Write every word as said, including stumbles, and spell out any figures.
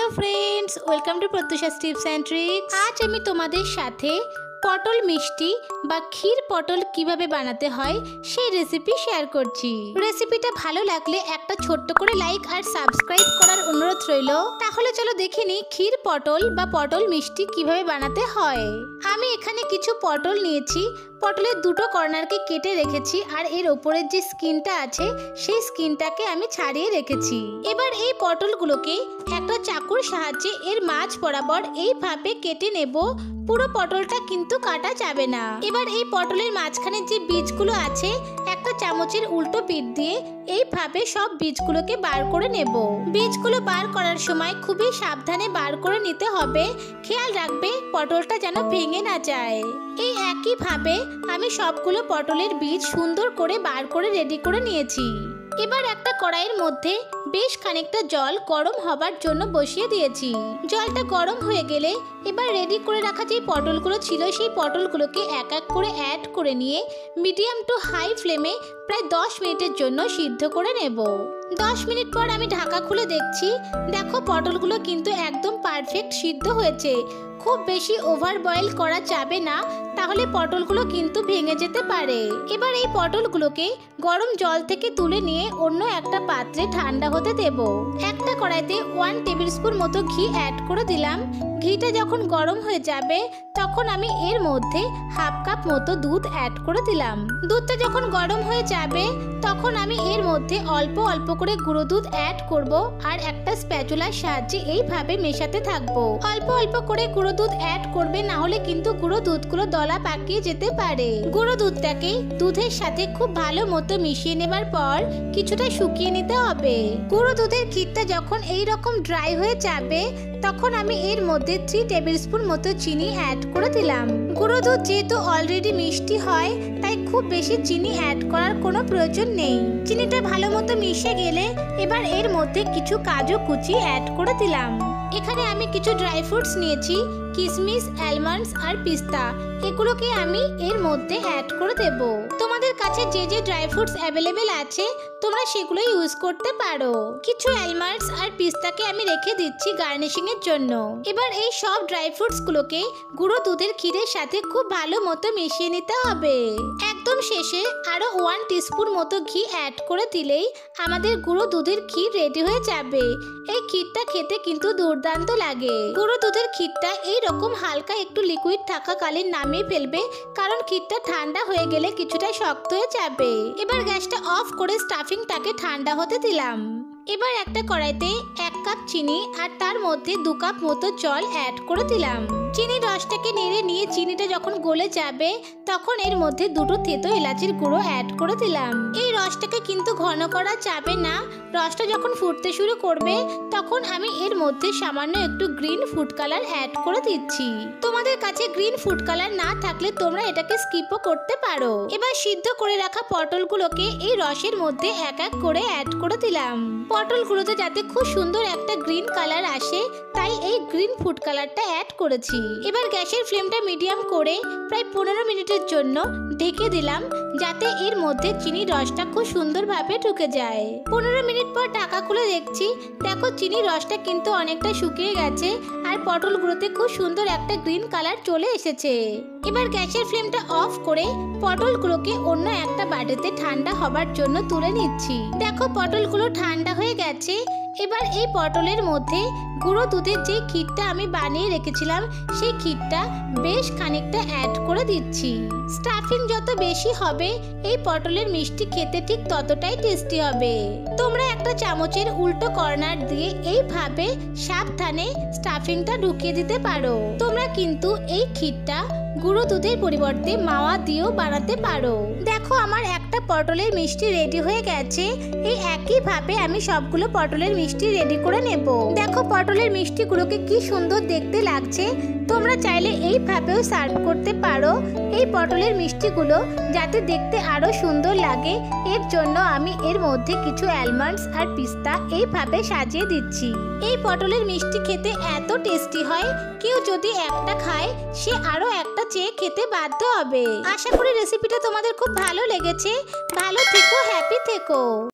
Hello friends welcome to Pratyusha tips and tricks. आज আমি তোমাদের সাথে পটল মিষ্টি বা ক্ষীর পটল কিভাবে বানাতে হয় সেই রেসিপি শেয়ার করছি। রেসিপিটা ভালো লাগলে একটা ছোট্ট করে লাইক আর সাবস্ক্রাইব করার অনুরোধ রইল। তাহলে চলো দেখে নিই ক্ষীর পটল বা পটল মিষ্টি কিভাবে বানাতে হয়। আমি এখানে কিছু পটল নিয়েছি। পটলের দুটো কর্নারকে কেটে রেখেছি আর এর ওপরের যে স্কিনটা আছে সেই স্কিনটাকে আমি ছাড়িয়ে রেখেছি। এবার এই পটলগুলোকে একটা চাকুর সাহায্যে এর মাঝ বরাবর এইভাবে কেটে নেব। পুরো পটলটা কিন্তু কাটা যাবে না। এবার এই পটলের মাঝখানে যে বীজগুলো আছে একটা চামচের উল্টো পিঠ দিয়ে এইভাবে সব বীজগুলোকে বার করে নেব। বীজগুলো বার করার সময় খুবই সাবধানে বার করে নিতে হবে। খেয়াল রাখবে পটলটা যেন ভেঙে না যায়। এই একইভাবে আমি সবগুলো পটলের বীজ সুন্দর করে বার করে রেডি করে নিয়েছি। এবার একটা কড়াইয়ের মধ্যে বেশ খানিকটা জল গরম হবার জন্য বসিয়ে দিয়েছি। জলটা গরম হয়ে গেলে এবার রেডি করে রাখা যে পটলগুলো ছিল সেই পটলগুলোকে এক এক করে অ্যাড করে নিয়ে মিডিয়াম টু হাই ফ্লেমে প্রায় দশ মিনিটের জন্য সিদ্ধ করে নেব। দশ মিনিট পর আমি ঢাকা খুলে দেখছি, দেখো পটলগুলো কিন্তু একদম পারফেক্ট সিদ্ধ হয়েছে। খুব বেশি ওভার বয়েল করা যাবে না, তাহলে পটলগুলো কিন্তু ভেঙে যেতে পারে। এবার এই পটলগুলোকে গরম জল থেকে তুলে নিয়ে অন্য একটা পাত্রে ঠান্ডা হতে দেব। একটা কড়াইতে ওয়ান টেবিল স্পুন মতো ঘি অ্যাড করে দিলাম। ঘিটা যখন গরম হয়ে যাবে তখন আমি এর মধ্যে হাফ কাপ মতো দুধ অ্যাড করে দিলাম। দুধটা যখন গরম হয়ে যাবে তখন আমি এর মধ্যে অল্প অল্প করে গুঁড়ো দুধ অ্যাড করব আর একটা স্প্যাচুলার সাহায্যে এইভাবে মেশাতে থাকবো। অল্প অল্প করে গুঁড়ো দুধ অ্যাড করবে, না হলে কিন্তু গুঁড়ো দুধগুলো দলা পাকিয়ে যেতে পারে। গুঁড়ো দুধটাকে দুধের সাথে খুব ভালো মতো মিশিয়ে নেবার পর কিছুটা শুকিয়ে নিতে হবে। গুঁড়ো দুধের ক্ষীরটা যখন এই রকম ড্রাই হয়ে যাবে তখন আমি এর মধ্যে থ্রি টেবিল স্পুন মতো চিনি অ্যাড করে দিলাম। গুঁড়ো দুধ যেহেতু অলরেডি মিষ্টি হয় তাই খুব বেশি চিনি অ্যাড করার কোনো প্রয়োজন নেই। চিনিটা ভালো মতো মিশে গেলে এবার এর মধ্যে কিছু কাজু কুচি অ্যাড করে দিলাম। এখানে আমি কিছু ড্রাই ফ্রুটস নিয়েছি, কিশমিশ, আলমন্ডস আর পিস্তা। এগুলোকে আমি এর মধ্যে অ্যাড করে দেব। তোমাদের কাছে যে যে ড্রাই ফ্রুটস অ্যাভেলেবেল আছে তোমরা সেগুলো ইউজ করতে পারো। কিছু আলমন্ডস আর পিস্তাকে আমি রেখে দিচ্ছি গার্নিশিং এর জন্য। এবার এই সব ড্রাই ফ্রুটস গুলোকে গুঁড়ো দুধের ক্ষীরের সাথে খুব ভালো মতো মিশিয়ে নিতে হবে। একদম শেষে আরো ওয়ান টিস্পুন মতো ঘি অ্যাড করে দিলেই আমাদের গুঁড়ো দুধের ক্ষীর রেডি হয়ে যাবে। এই ক্ষীরটা খেতে কিন্তু দুর্দান্ত লাগে। গুঁড়ো দুধের ক্ষীরটা এই রকম হালকা একটু লিকুইড থাকাকালীন নামিয়ে ফেলবে, কারণ ক্ষীরটা ঠান্ডা হয়ে গেলে কিছুটা শক্ত হয়ে যাবে। এবার গ্যাসটা অফ করে স্টাফিংটাকে ঠান্ডা হতে দিলাম। এবার একটা কড়াইতে এক কাপ চিনি আর তার মধ্যে দু কাপ মতো জল অ্যাড করে দিলাম। চিনির রসটাকে নেড়ে নিয়ে চিনিটা যখন গলে যাবে তখন এর মধ্যে দুটো থেতো এলাচির গুঁড়ো অ্যাড করে দিলাম। এই রসটাকে কিন্তু ঘন করা যাবে না। রসটা যখন ফুটতে শুরু করবে তখন আমি এর মধ্যে সামান্য একটু গ্রিন ফুড কালার অ্যাড করে দিচ্ছি। তোমাদের কাছে গ্রিন ফুড কালার না থাকলে তোমরা এটাকে স্কিপও করতে পারো। এবার সিদ্ধ করে রাখা পটলগুলোকে এই রসের মধ্যে এক এক করে অ্যাড করে দিলাম। পটলগুলোতে যাতে খুব সুন্দর একটা গ্রিন কালার আসে তাই এই গ্রিন ফুড কালারটা অ্যাড করেছি। এবার গ্যাসের ফ্লেমটা মিডিয়াম করে প্রায় পনেরো মিনিটের জন্য ঢেকে দিলাম, যাতে এর মধ্যে চিনির রসটা খুব সুন্দরভাবে ঢুকে যায়। পনেরো মিনিট পর ঢাকা খুলে দেখছি, দেখো চিনির রসটা কিন্তু অনেকটা শুকিয়ে গেছে আর পটলগুলোতে খুব সুন্দর একটা গ্রিন কালার চলে এসেছে। এবার গ্যাসের ফ্লেমটা অফ করে পটলগুলোকে অন্য একটা বাটিতে ঠান্ডা হবার জন্য তুলে নিচ্ছি। দেখো পটলগুলো ঠান্ডা হয়ে গেছে। এবার এই পটলের মধ্যে গুঁড়ো দুধের যে ক্ষীরটা আমি বানিয়ে রেখেছিলাম সেই ক্ষীরটা বেশ খানিকটা অ্যাড করে দিচ্ছি। স্টাফিং যত বেশি হবে এই পটলের মিষ্টি খেতে ঠিক ততটাই টেস্টি হবে। তোমরা একটা চামচের উল্টো কর্নার দিয়ে এইভাবে সাবধানে স্টাফিংটা ঢুকিয়ে দিতে পারো। তোমরা কিন্তু এই ক্ষীরটা গুঁড়ো দুধের পরিবর্তে মাওয়া দিয়েও বানাতে পারো। দেখো আমার একটা পটলের মিষ্টি রেডি হয়ে গেছে। এই একইভাবে আমি সবগুলো পটলের মিষ্টি রেডি করে নেব। দেখো পটলের মিষ্টিগুলোকে কি সুন্দর দেখতে লাগছে। তোমরা চাইলে এইভাবেও সার্ভ করতে পারো। এই পটলের মিষ্টিগুলো যাতে দেখতে আরো সুন্দর লাগে এর জন্য আমি এর মধ্যে কিছু আলমন্ডস আর পিস্তা এইভাবে সাজিয়ে দিচ্ছি। এই পটলের মিষ্টি খেতে এত টেস্টি হয়, কেউ যদি একটা খায় সে আরো একটা চেয়ে খেতে বাধ্য হবে। আশা করি রেসিপিটা তোমাদের খুব ভালো লেগেছে। ভালো থেকো, হ্যাপি থেকো।